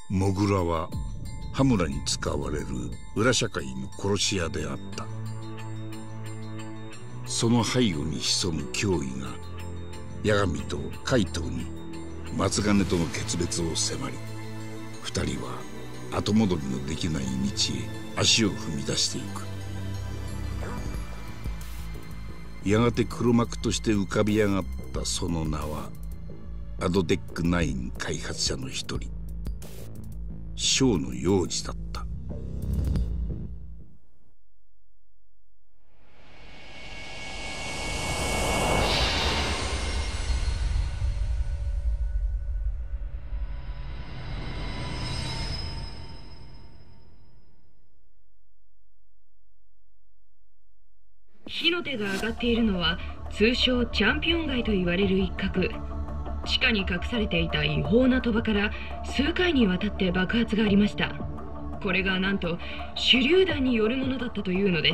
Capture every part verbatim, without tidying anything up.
モグラは羽村に使われる裏社会の殺し屋であった。その背後に潜む脅威が八神と怪盗に松金との決別を迫り、二人は後戻りのできない道へ足を踏み出していく。やがて黒幕として浮かび上がったその名はアドテックナイン開発者の一人、ショーの幼児だった。 火の手が上がっているのは通称チャンピオン街と言われる一角。地下に隠されていた違法な賭場から数回にわたって爆発がありました。これがなんと手榴弾によるものだったというのです。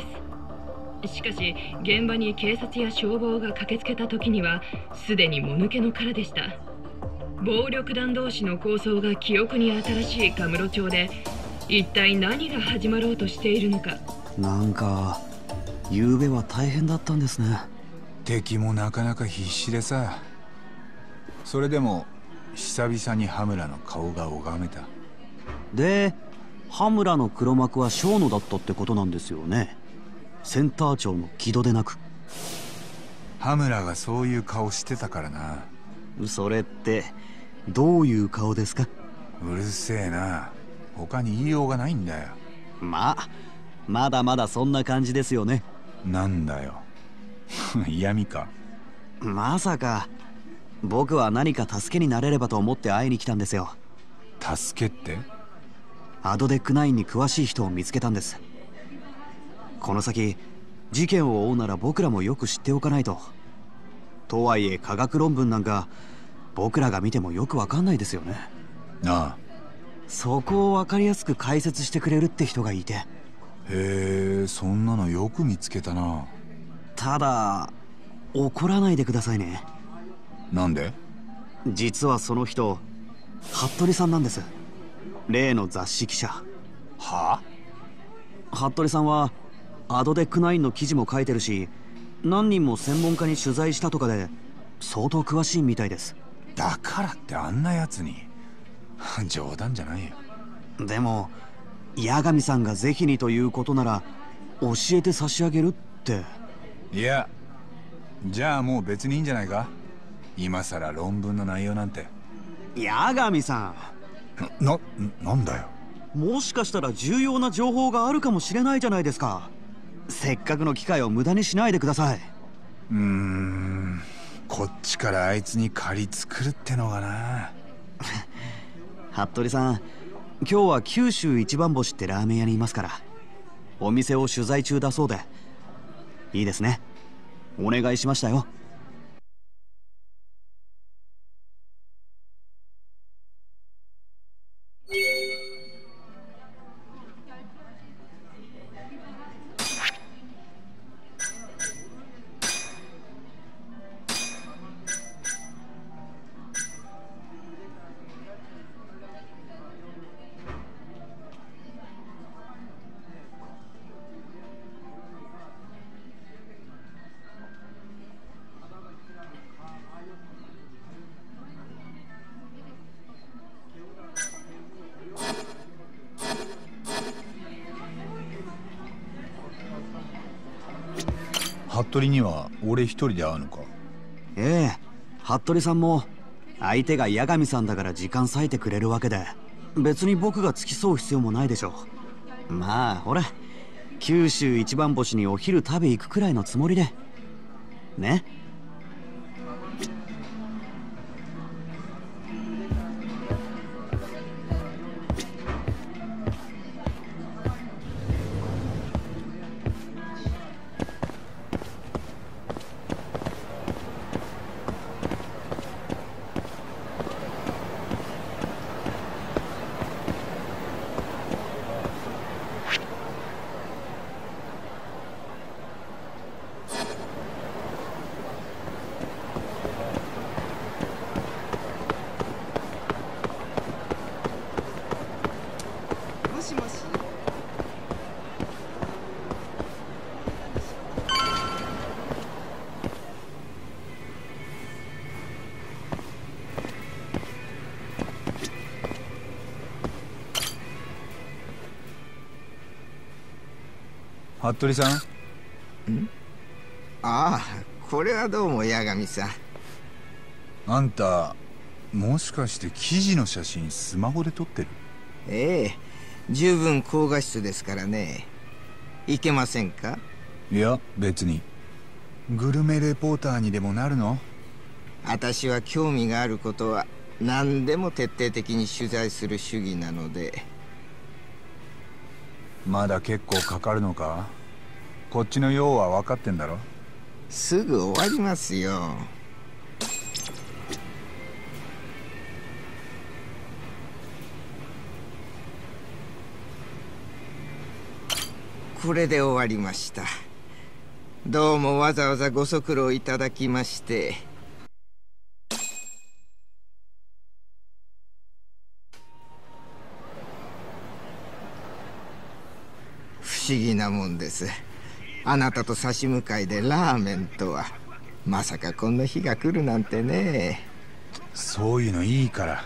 しかし現場に警察や消防が駆けつけた時にはすでにもぬけの殻でした。暴力団同士の抗争が記憶に新しいカムロ町で一体何が始まろうとしているのか。 なんか昨べは大変だったんですね。 敵もなかなか必死でさ。それでも久々に羽村の顔が拝めた。 で羽村の黒幕は小野だったってことなんですよね。センター長の木戸でなく。 羽村がそういう顔してたからな。 それってどういう顔ですか？ うるせえな。他に言いようがないんだよ。 まあまだまだそんな感じですよね。 なんだよ嫌味か。 まさか。僕は何か助けになれればと思って会いに来たんですよ。 助けって？ アドデックナインに詳しい人を見つけたんです。この先事件を追うなら僕らもよく知っておかないと。とはいえ科学論文なんか僕らが見てもよくわかんないですよね。 ああ。 そこをわかりやすく解説してくれるって人がいて。 へえ、そんなのよく見つけたな。 ただ怒らないでくださいね。 なんで？ 実はその人服部さんなんです。例の雑誌記者。 はあ？服部さんはアドデックナインの記事も書いてるし、何人も専門家に取材したとかで相当詳しいみたいです。 だからってあんなやつに冗談じゃないよ。 でも八神さんが是非にということなら教えて差し上げるって。 いや、じゃあもう別にいいんじゃないか。今さら論文の内容なんて。 八神さんな、なんだよ。 もしかしたら重要な情報があるかもしれないじゃないですか。せっかくの機会を無駄にしないでください。 うーん、こっちからあいつに借り作るってのがな服部さん、今日は九州一番星ってラーメン屋にいますから、お店を取材中だそうで。いいですね、お願いしましたよ。 服部には俺一人で会うのか？ ええ、服部さんも相手が八神さんだから時間割いてくれるわけで、別に僕が付き添う必要もないでしょう。まあほら、九州一番星にお昼食べ行くくらいのつもりでね。 服部さん。 んああ、これはどうも八神さん。 あんたもしかして記事の写真スマホで撮ってる？ ええ、十分高画質ですからね。いけませんか？ いや別に。グルメレポーターにでもなるの？ 私は興味があることは何でも徹底的に取材する主義なので。 まだ結構かかるのか？こっちの用は分かってんだろ？ すぐ終わりますよ。これで終わりました。どうもわざわざご足労いただきまして。不思議なもんです。あなたと差し向かいでラーメンとは。まさかこんな日が来るなんてね。 そういうのいいから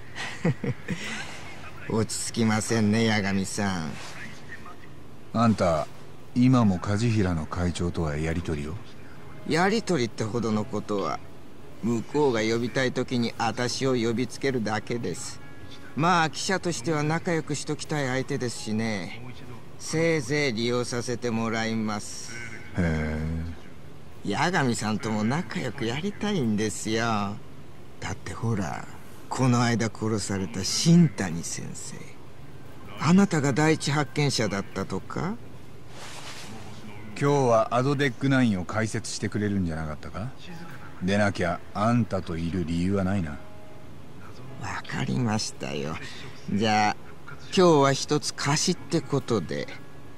落ち着きませんね八神さん。 あんた今も梶平の会長とはやりとりを？ やりとりってほどのことは。向こうが呼びたい時に私を呼びつけるだけです。まあ記者としては仲良くしときたい相手ですしね。せいぜい利用させてもらいます。 へえ。八神さんとも仲良くやりたいんですよ。だってほら、この間殺された新谷先生、あなたが第一発見者だったとか？ 今日はアドデックナインを解説してくれるんじゃなかったか？でなきゃあんたといる理由はないな。 わかりましたよ。じゃあ今日は一つ貸しってことで。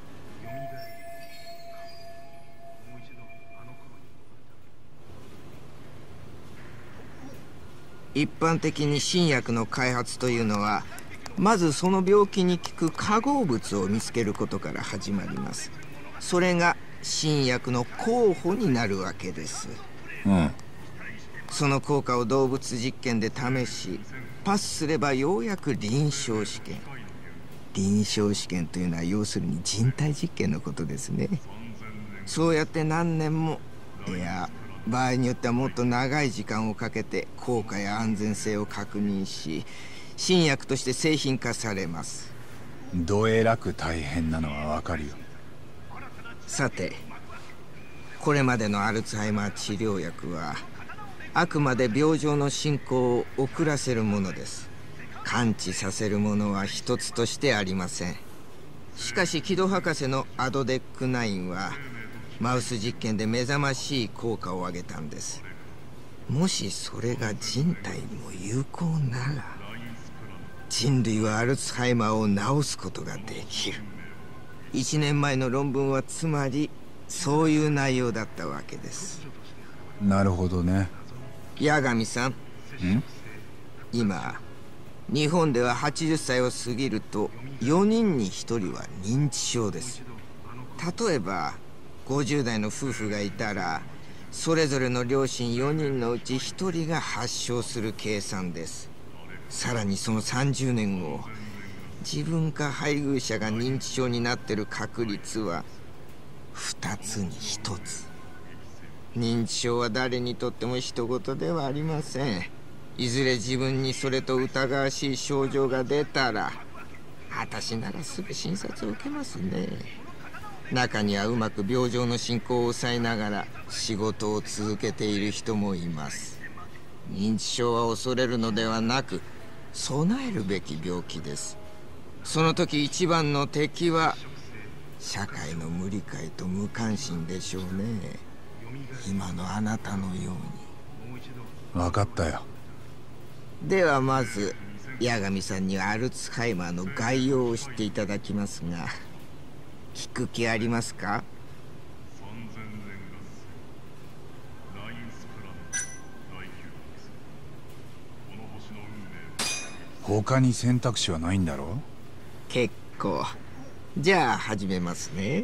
一般的に新薬の開発というのは、まずその病気に効く化合物を見つけることから始まります。それが新薬の候補になるわけです。 うん。 その効果を動物実験で試し、パスすればようやく臨床試験。臨床試験というのは要するに人体実験のことですね。そうやって何年も、いや場合によってはもっと長い時間をかけて効果や安全性を確認し、新薬として製品化されます。 どえらく大変なのはわかるよ。 さて、これまでのアルツハイマー治療薬はあくまで病状の進行を遅らせるものです。完治させるものは一つとしてありません。しかし木戸博士のアドデックナインはマウス実験で目覚ましい効果を上げたんです。もしそれが人体にも有効なら、人類はアルツハイマーを治すことができる。いちねんまえの論文はつまりそういう内容だったわけです。 なるほどね。 八神さん、ん今日本でははちじゅっさいを過ぎるとよにんにひとりは認知症です。例えばごじゅう代の夫婦がいたら、それぞれの両親よにんのうちひとりが発症する計算です。さらにそのさんじゅうねんご、自分か配偶者が認知症になっている確率はふたつにひとつ。認知症は誰にとっても人事ではありません。いずれ自分にそれと疑わしい症状が出たら、私ならすぐ診察を受けますね。中にはうまく病状の進行を抑えながら仕事を続けている人もいます。認知症は恐れるのではなく、備えるべき病気です。その時一番の敵は社会の無理解と無関心でしょうね。今のあなたのように。 分かったよ。 ではまず八神さんにはアルツハイマーの概要を知っていただきますが、聞く気ありますか？ 他に選択肢はないんだろう？ 結構。じゃあ始めますね。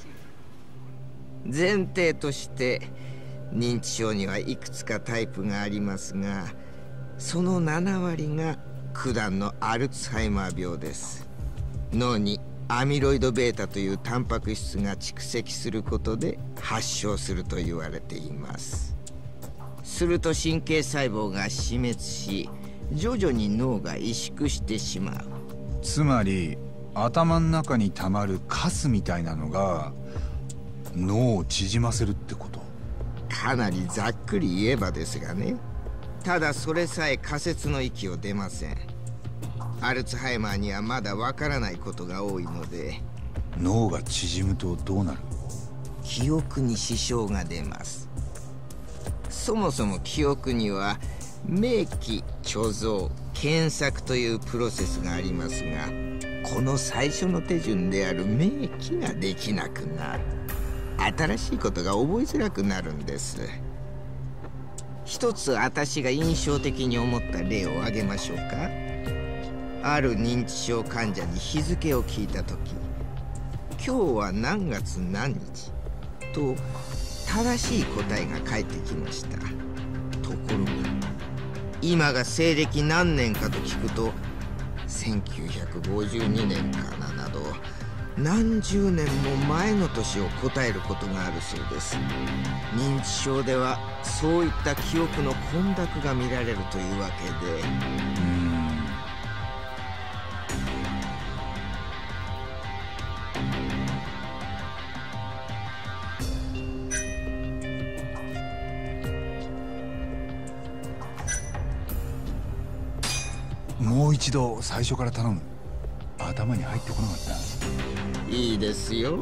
前提として認知症にはいくつかタイプがありますが、そのななわりが九段のアルツハイマー病です。脳にアミロイド β というタンパク質が蓄積することで発症すると言われています。すると神経細胞が死滅し、徐々に脳が萎縮してしまう。 つまり頭の中にたまるカスみたいなのが脳を縮ませるってこと？ かなりざっくり言えばですがね。ただそれさえ仮説の域を出ません。アルツハイマーにはまだわからないことが多いので。 脳が縮むとどうなる？ 記憶に支障が出ます。そもそも記憶には明記、貯蔵、検索というプロセスがありますが、この最初の手順である明記ができなくなる。新しいことが覚えづらくなるんです。一つ私が印象的に思った例を挙げましょうか。ある認知症患者に日付を聞いた時、今日は何月何日と正しい答えが返ってきました。ところが今が西暦何年かと聞くとせんきゅうひゃくごじゅうにねんかななど何十年も前の年を答えることがあるそうです。認知症ではそういった記憶の混濁が見られるというわけで、うーんもう一度最初から頼む。頭に入ってこなかった。 いいですよ。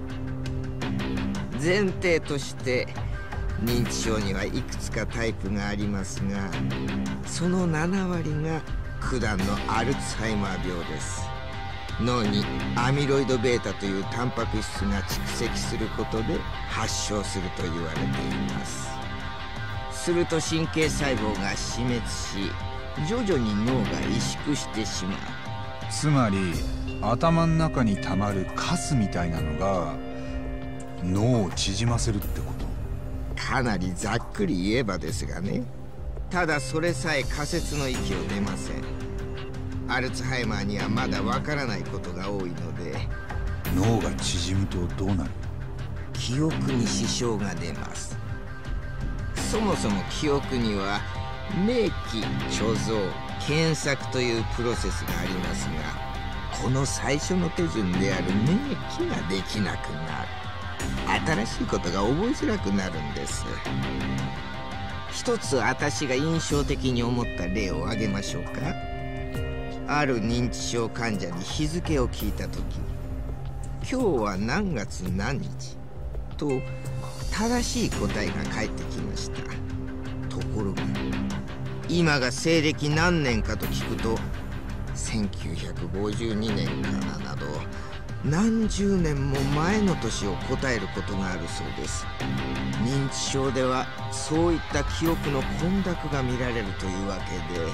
前提として認知症にはいくつかタイプがありますが、そのななわりが九段のアルツハイマー病です。脳にアミロイド β というタンパク質が蓄積することで発症すると言われています。すると神経細胞が死滅し、徐々に脳が萎縮してしまう。 つまり頭の中にたまるカスみたいなのが脳を縮ませるってこと？ かなりざっくり言えばですがね。ただそれさえ仮説の域を出ません。アルツハイマーにはまだわからないことが多いので。 脳が縮むとどうなる？ 記憶に支障が出ます。そもそも記憶には明記、貯蔵、検索というプロセスがありますが、この最初の手順である明記ができなくなる。新しいことが覚えづらくなるんです。一つ私が印象的に思った例を挙げましょうか。ある認知症患者に日付を聞いた時、今日は何月何日と正しい答えが返ってきました。ところが今が西暦何年かと聞くとせんきゅうひゃくごじゅうにねんかななど何十年も前の年を答えることがあるそうです。認知症ではそういった記憶の混濁が見られるというわけで、う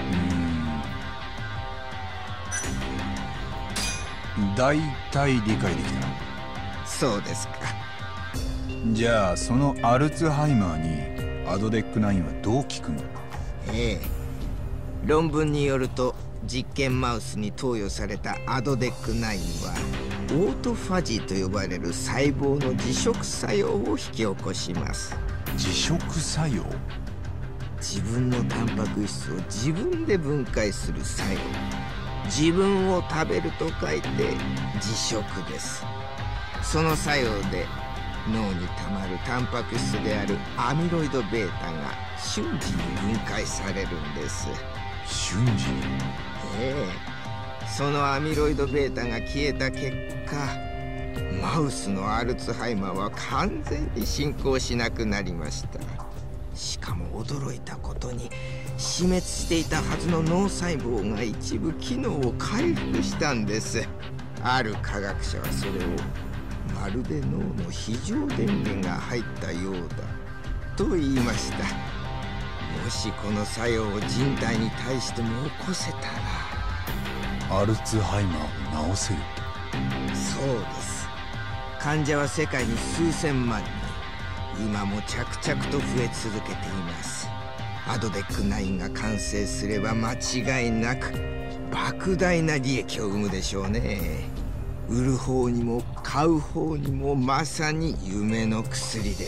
ーん、だいたい理解できた。 そうですか。 じゃあそのアルツハイマーにアドデックナインはどう効くの？ ええ、論文によると実験マウスに投与されたアドデックナインはオートファジーと呼ばれる細胞の自食作用を引き起こします。 自食作用？ 自分のタンパク質を自分で分解する作用。自分を食べると書いて自食です。その作用で脳にたまるタンパク質であるアミロイド β が瞬時に分解されるんです。 瞬時に？ ええ、そのアミロイド β が消えた結果、マウスのアルツハイマーは完全に進行しなくなりました。しかも驚いたことに、死滅していたはずの脳細胞が一部機能を回復したんです。ある科学者はそれをまるで脳の非常電源が入ったようだと言いました。もしこの作用を人体に対しても起こせたら、 アルツハイマーを治せる？ そうです。患者は世界に数千万人、今も着々と増え続けています。アドデックナインが完成すれば間違いなく莫大な利益を生むでしょうね。 売る方にも買う方にもまさに夢の薬です。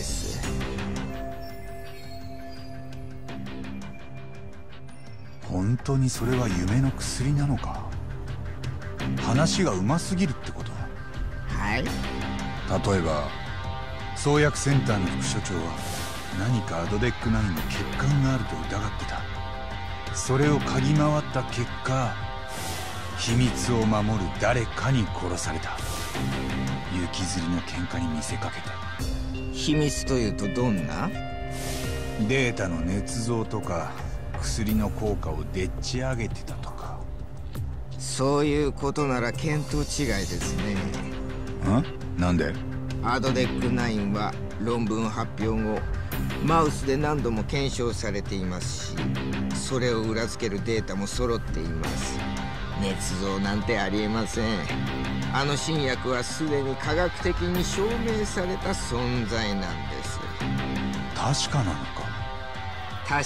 本当にそれは夢の薬なのか。話がうますぎるってこと？ はい。 例えば創薬センターの副所長は何かアドデックナインの欠陥があると疑ってた。それを嗅ぎ回った結果、秘密を守る誰かに殺された。雪吊りの喧嘩に見せかけて。 秘密というとどんな？ データの捏造とか薬の効果をでっち上げてたとか。 そういうことなら見当違いですね。 ん？なんで？ アドデックナインは論文発表後マウスで何度も検証されていますし、それを裏付けるデータも揃っています。捏造なんてありえません。あの新薬はすでに科学的に証明された存在なんです。 確かなのか？ 確かです。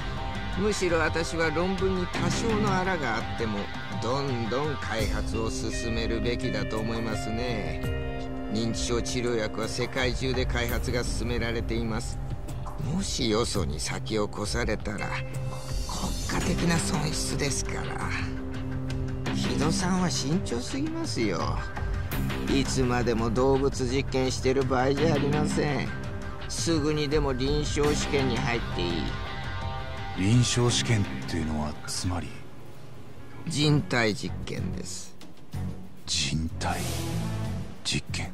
むしろ私は論文に多少のあらがあってもどんどん開発を進めるべきだと思いますね。認知症治療薬は世界中で開発が進められています。もしよそに先を越されたら国家的な損失ですから。木戸さんは慎重すぎますよ。いつまでも動物実験してる場合じゃありません。すぐにでも臨床試験に入っていい。 臨床試験っていうのはつまり人体実験です。 人体実験？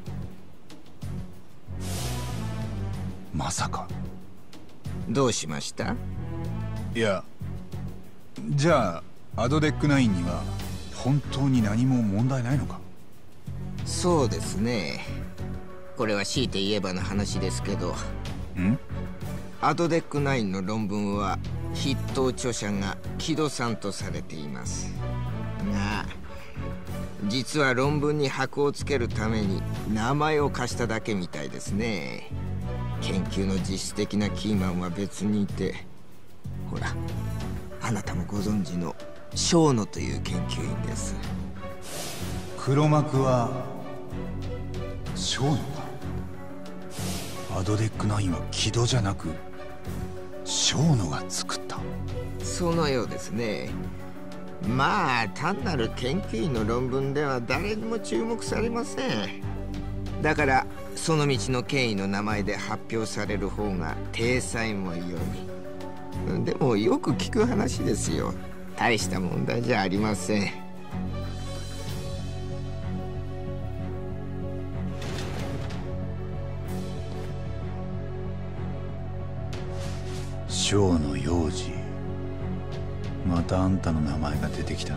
まさか。 どうしました？ いや、じゃあアドデックナインには本当に何も問題ないのか？ そうですね。これは強いて言えばの話ですけど、 ん？ アドデックナインの論文は筆頭著者が木戸さんとされていますが、実は論文に箔をつけるために名前を貸しただけみたいですね。研究の実質的なキーマンは別にいて、ほら、あなたもご存知の小野という研究員です。 黒幕は小野か？アドデックナインは木戸じゃなく小野が作った？ そのようですね。まあ単なる研究員の論文では誰にも注目されません。だからその道の権威の名前で発表される方が体裁も良い。でもよく聞く話ですよ。大した問題じゃありません。 小野洋二、またあんたの名前が出てきたな。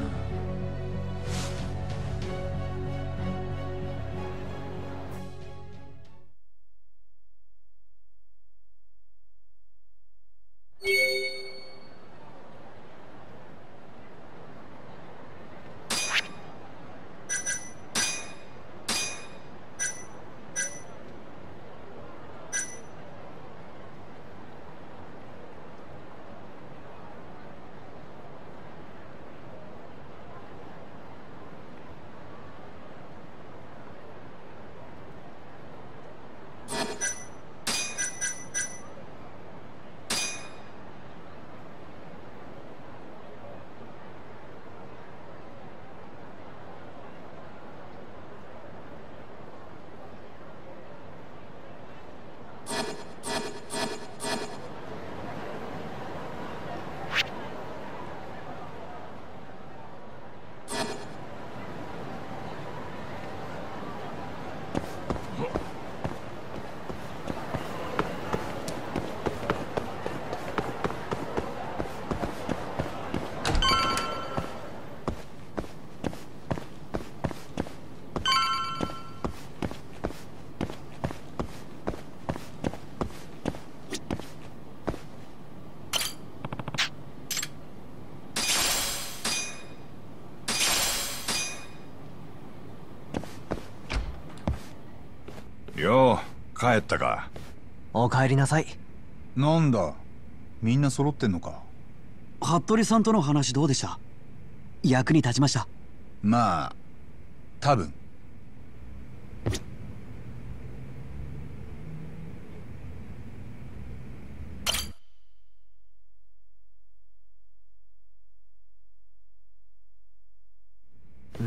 よう、帰ったか。 お帰りなさい。 なんだ、みんな揃ってんのか。 服部さんとの話どうでした？役に立ちました？ まあ多分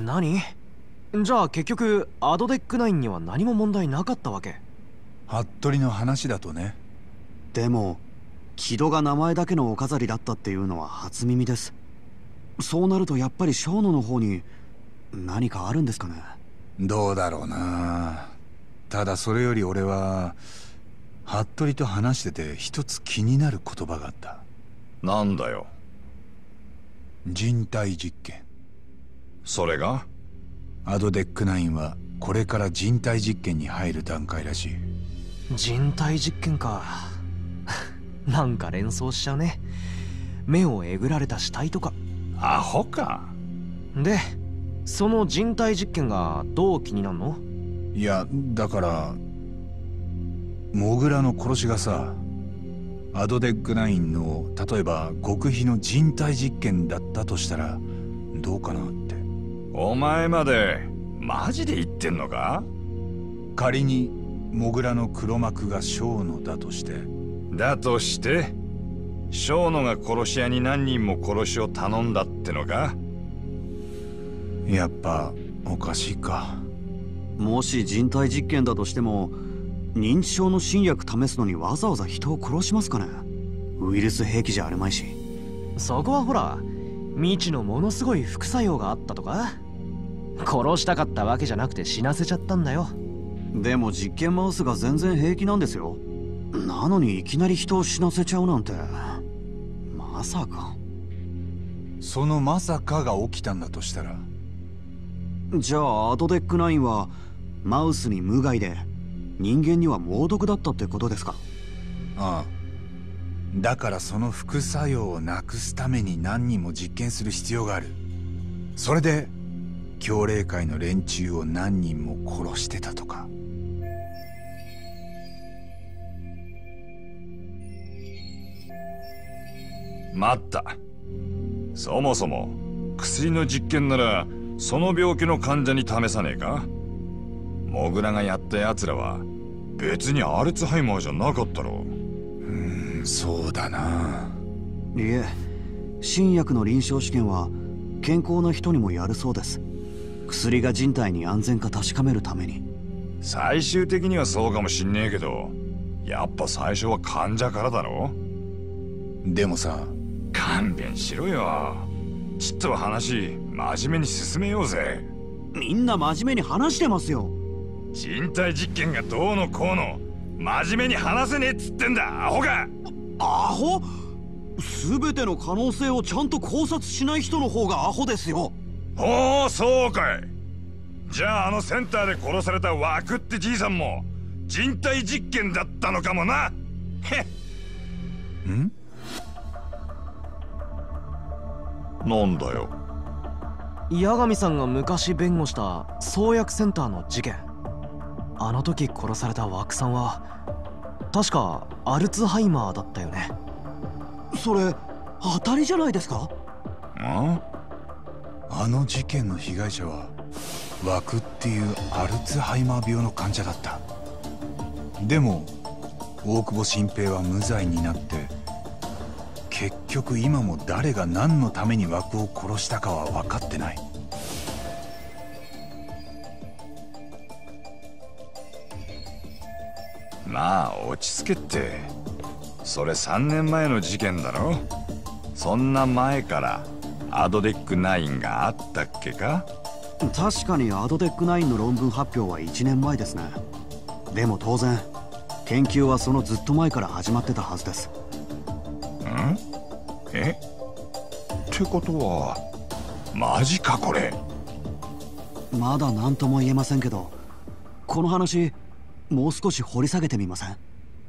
何？じゃあ結局アドデックナインには何も問題なかったわけ？ 服部の話だとね。 でも木戸が名前だけのお飾りだったっていうのは初耳です。そうなるとやっぱり小野の方に何かあるんですかね。 どうだろうな。ただそれより俺は服部と話してて一つ気になる言葉があった。 なんだよ。 人体実験。 それが？ アドデックナインはこれから人体実験に入る段階らしい。 人体実験か。なんか連想しちゃうね。目をえぐられた死体とか。 アホか。 でその人体実験がどう気になるの？ いやだからモグラの殺しがさ、アドデックナインの例えば極秘の人体実験だったとしたらどうかなって。 お前までマジで言ってんのか？ 仮にモグラの黒幕が小野だとして。 だとして小野が殺し屋に何人も殺しを頼んだってのか？ やっぱおかしいか。 もし人体実験だとしても認知症の新薬試すのにわざわざ人を殺しますかね。ウイルス兵器じゃあるまいし。 そこはほら未知のものすごい副作用があったとか。殺したかったわけじゃなくて死なせちゃったんだよ。 でも実験マウスが全然平気なんですよ。なのにいきなり人を死なせちゃうなんて、まさか。 そのまさかが起きたんだとしたら。 じゃあアドデックナインはマウスに無害で人間には猛毒だったってことですか？ ああ。だからその副作用をなくすために何人も実験する必要がある。それで教霊界の連中を何人も殺してたとか。 待った。そもそも薬の実験ならその病気の患者に試さねえか？モグラがやったやつらは別にアルツハイマーじゃなかったろ。 うーん、そうだな。 いえ、新薬の臨床試験は健康な人にもやるそうです。薬が人体に安全か確かめるために。 最終的にはそうかもしんねえけど、やっぱ最初は患者からだろ。 でもさ。 勘弁しろよ。ちっとは話真面目に進めようぜ。 みんな真面目に話してますよ。 人体実験がどうのこうの真面目に話せねえっつってんだ、アホが。 アホ？全ての可能性をちゃんと考察しない人の方がアホですよ。 ほう、そうかい。じゃああのセンターで殺されたワクってじいさんも人体実験だったのかもな。へっ。 ん？ なんだよ。 八神さんが昔弁護した創薬センターの事件。あの時殺されたワクさんは確かアルツハイマーだったよね。 それ当たりじゃないですか？ ああの事件の被害者はワクっていうアルツハイマー病の患者だった。でも大久保新平は無罪になって結局今も誰が何のためにワクを殺したかは分かってない。 まあ落ち着けって。それさんねんまえの事件だろ。そんな前からアドデックナインがあったっけか？ 確かにアドデックナインの論文発表はいちねんまえですね。でも当然研究はそのずっと前から始まってたはずです。 ん？え？ってことはマジかこれ。 まだ何とも言えませんけど、この話もう少し掘り下げてみません？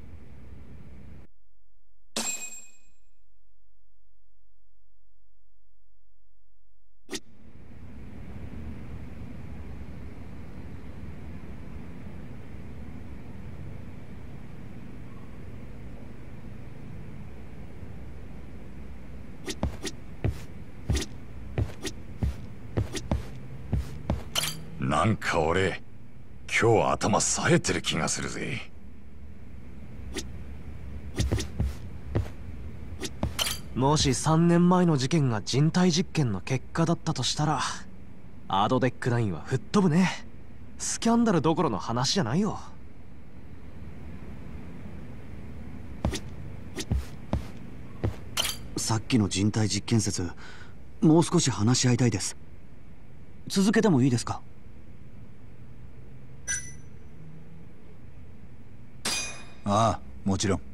なんか俺今日頭冴えてる気がするぜ。 もしさんねんまえの事件が人体実験の結果だったとしたらアドデックナインは吹っ飛ぶね。スキャンダルどころの話じゃないよ。 さっきの人体実験説、もう少し話し合いたいです。続けてもいいですか？ ああ、もちろん。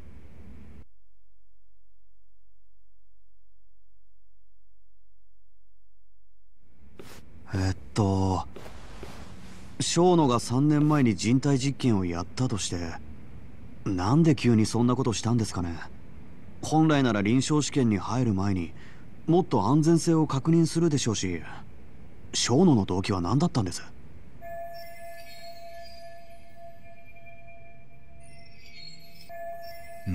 えっと小野がさんねんまえに人体実験をやったとして、なんで急にそんなことしたんですかね。本来なら臨床試験に入る前にもっと安全性を確認するでしょうし、小野の動機は何だったんです？ うん、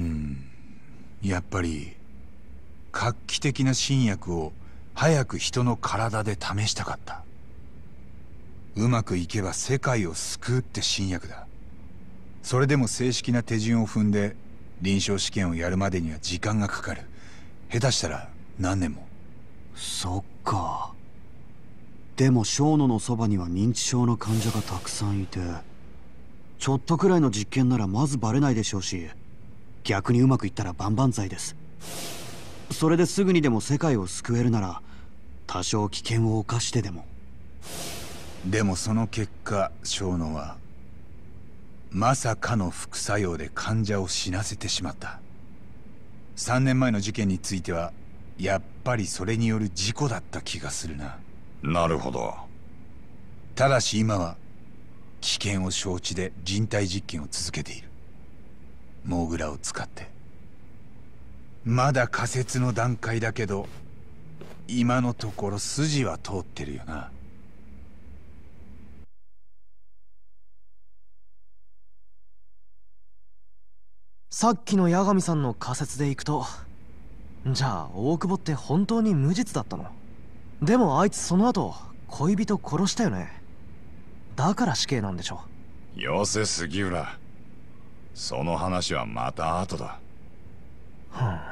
やっぱり画期的な新薬を早く人の体で試したかった。うまくいけば世界を救うって新薬だ。それでも正式な手順を踏んで臨床試験をやるまでには時間がかかる。下手したら何年も。 そっか。でも小野のそばには認知症の患者がたくさんいて、ちょっとくらいの実験ならまずバレないでしょうし、逆にうまくいったら万々歳です。それですぐにでも世界を救えるなら多少危険を冒してでも。 でもその結果、小野はまさかの副作用で患者を死なせてしまった。さんねんまえの事件についてはやっぱりそれによる事故だった気がするな。 なるほど。 ただし今は危険を承知で人体実験を続けている。モグラを使って。まだ仮説の段階だけど今のところ筋は通ってるよな。 さっきの八神さんの仮説でいくと、じゃあ大久保って本当に無実だったの？でもあいつその後恋人殺したよね。だから死刑なんでしょ。 よせ杉浦、その話はまた後だ。 ふん。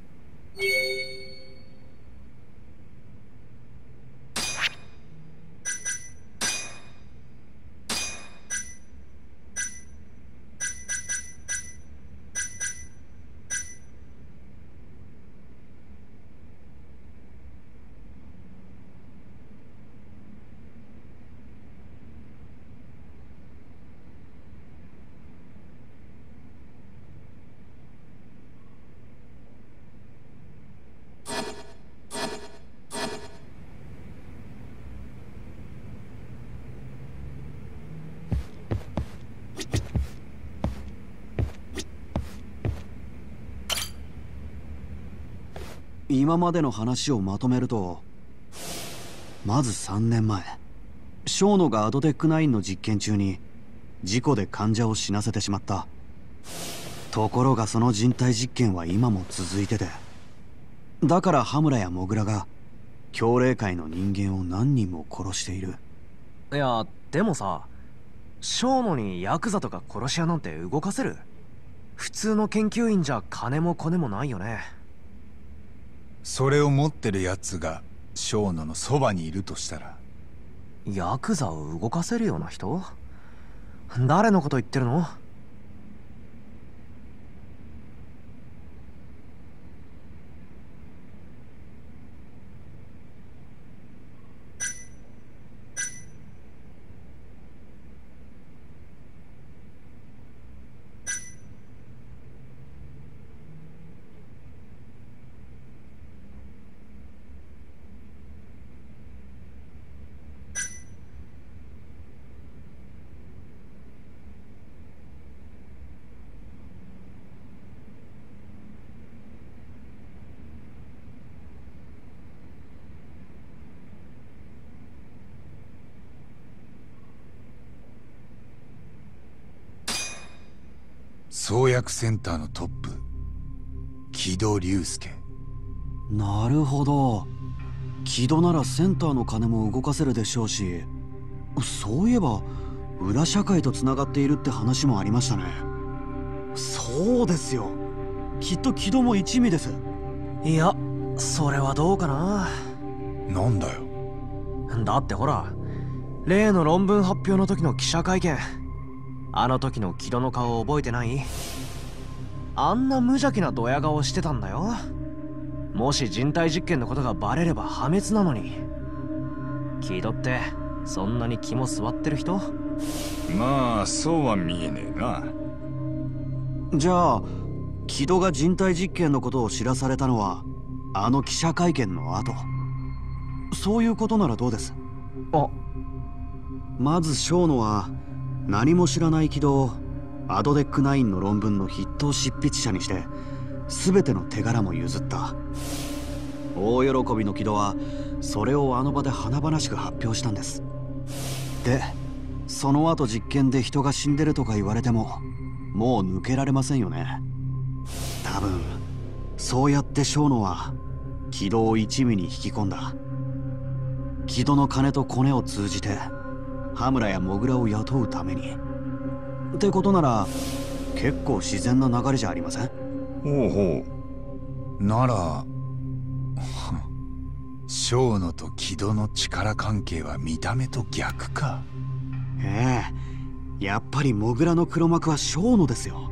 今までの話をまとめると、まずさんねんまえ、小野がアドテックナインの実験中に事故で患者を死なせてしまった。ところがその人体実験は今も続いてて、だから羽村やモグラが教霊界の人間を何人も殺している。 いやでもさ、小野にヤクザとか殺し屋なんて動かせる？普通の研究員じゃ金もコネもないよね。 それを持ってるやつが小野のそばにいるとしたら。 ヤクザを動かせるような人？誰のこと言ってるの？ 創薬センターのトップ、木戸隆介。 なるほど。木戸ならセンターの金も動かせるでしょうし、そういえば裏社会とつながっているって話もありましたね。そうですよ、きっと木戸も一味です。 いや、それはどうかな。 なんだよ。 だってほら、例の論文発表の時の記者会見、あの時の木戸の顔覚えてない？あんな無邪気なドヤ顔してたんだよ。もし人体実験のことがバレれば破滅なのに。木戸ってそんなに肝据わってる人？ まあそうは見えねえな。 じゃあ木戸が人体実験のことを知らされたのはあの記者会見の後。そういうことならどうです？ あ、 まず生野は何も知らない木戸をアドデックナインの論文の筆頭執筆者にして全ての手柄も譲った。大喜びの木戸はそれをあの場で華々しく発表したんです。でその後実験で人が死んでるとか言われてももう抜けられませんよね。多分そうやって生野は木戸を一味に引き込んだ。木戸の金とコネを通じて羽村やモグラを雇うためにってことなら結構自然な流れじゃありません？ ほうほう。なら生野と木戸の力関係は見た目と逆か。 ええ、やっぱりモグラの黒幕は生野ですよ。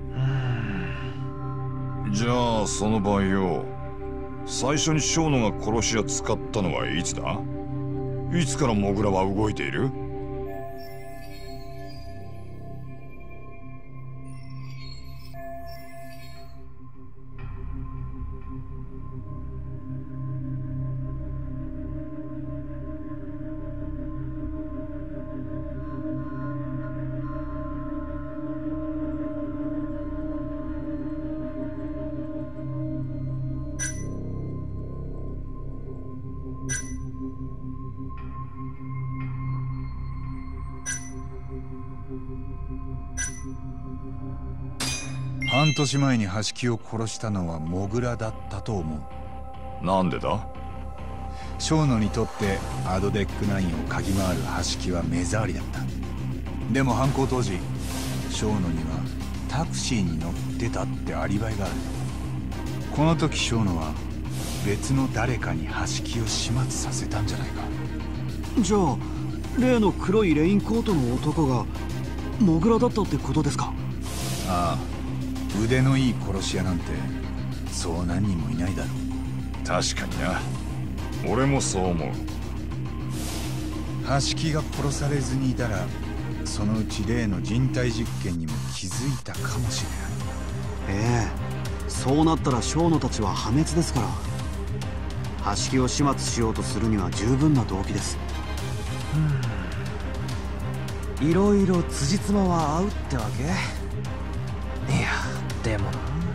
う。じゃあその場合よ、最初に生野が殺し屋使ったのはいつだ？いつからモグラは動いている？ 半年前に橋木を殺したのはモグラだったと思う。なんでだ？ 生野にとってアドデックナインを嗅ぎ回る橋木は目障りだった。でも犯行当時生野にはタクシーに乗ってたってアリバイがある。この時生野は別の誰かに橋木を始末させたんじゃないか。 じゃあ例の黒いレインコートの男がモグラだったってことですか？ ああ、腕のいい殺し屋なんてそう何人もいないだろう。 確かにな、俺もそう思う。 橋木が殺されずにいたらそのうち例の人体実験にも気づいたかもしれない。 ええ、そうなったら生野たちは破滅ですから。橋木を始末しようとするには十分な動機です。 うん、いろいろ辻褄は合うってわけ？いやでもな。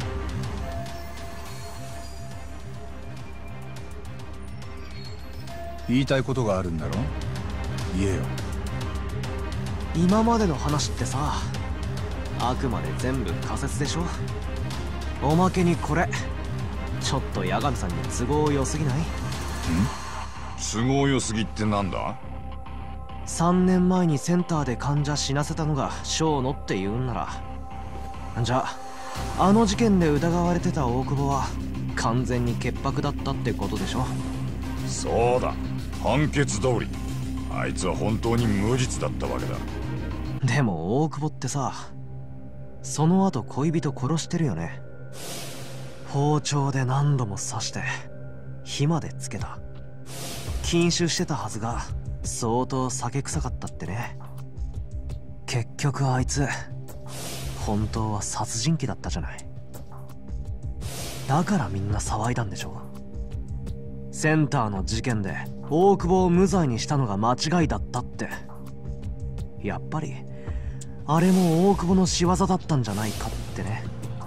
言いたいことがあるんだろ？言えよ。 今までの話ってさ、あくまで全部仮説でしょ。おまけにこれちょっと八神さんに都合良すぎない？ん？ 都合良すぎってなんだ？ さんねんまえにセンターで患者死なせたのが生野って言うんなら、じゃああの事件で疑われてた大久保は完全に潔白だったってことでしょ？ そうだ、判決通りあいつは本当に無実だったわけだ。 でも大久保ってさ、その後恋人殺してるよね。包丁で何度も刺して火までつけた。禁酒してたはずが相当酒臭かったってね。結局あいつ本当は殺人鬼だったじゃない。だからみんな騒いだんでしょ。センターの事件で大久保を無罪にしたのが間違いだったって。やっぱりあれも大久保の仕業だったんじゃないかってね。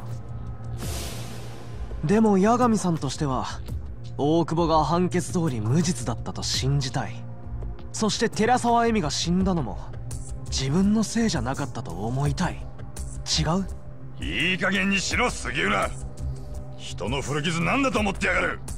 でも八神さんとしては大久保が判決通り無実だったと信じたい。そして寺沢恵美が死んだのも自分のせいじゃなかったと思いたい。違う？ いい加減にしろ杉浦。人の古傷なんだと思ってやがる。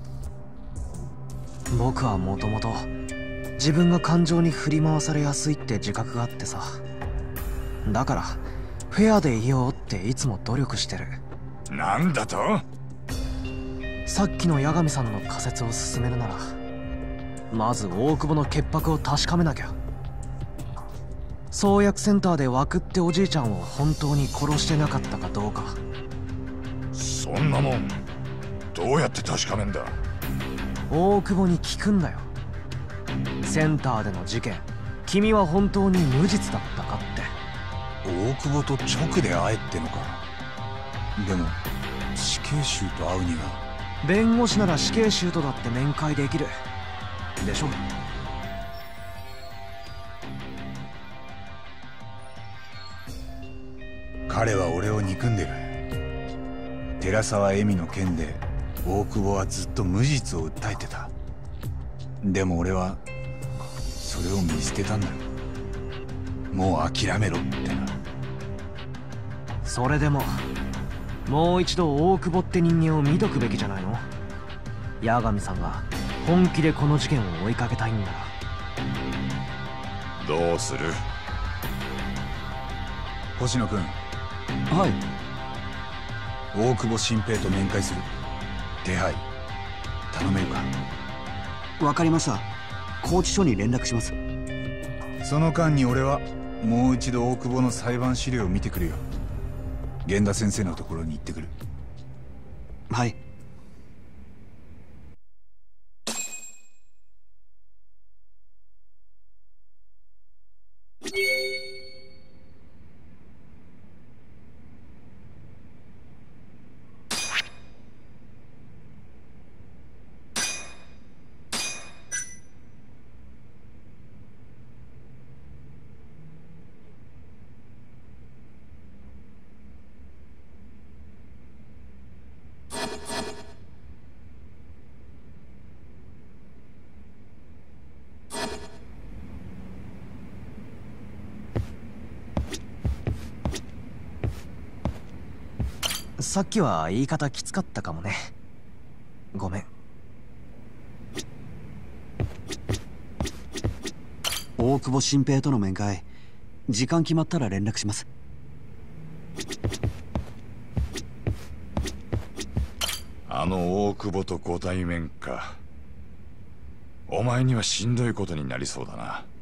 僕はもともと自分が感情に振り回されやすいって自覚があってさ。だからフェアでいようっていつも努力してる。 なんだと？ さっきの八神さんの仮説を進めるならまず大久保の潔白を確かめなきゃ。創薬センターで枠っておじいちゃんを本当に殺してなかったかどうか。 そんなもんどうやって確かめんだ。 大久保に聞くんだよ。センターでの事件、君は本当に無実だったかって。 大久保と直で会えってのか。でも死刑囚と会うには。 弁護士なら死刑囚とだって面会できるでしょ。 彼は俺を憎んでる。寺沢恵美の件で大久保はずっと無実を訴えてた。でも俺はそれを見捨てたんだ。もう諦めろってな。 それでももう一度大久保って人間を見とくべきじゃないの。八神さんが本気でこの事件を追いかけたいんなら。 どうする？ 星野君。 はい。 大久保新平と面会する手配頼めるか。 わかりました。拘置所に連絡します。 その間に俺はもう一度大久保の裁判資料を見てくるよ。源田先生のところに行ってくる。 はい。 さっきは言い方きつかったかもね。ごめん。 大久保新平との面会、時間決まったら連絡します。 あの大久保とご対面か。お前にはしんどいことになりそうだな。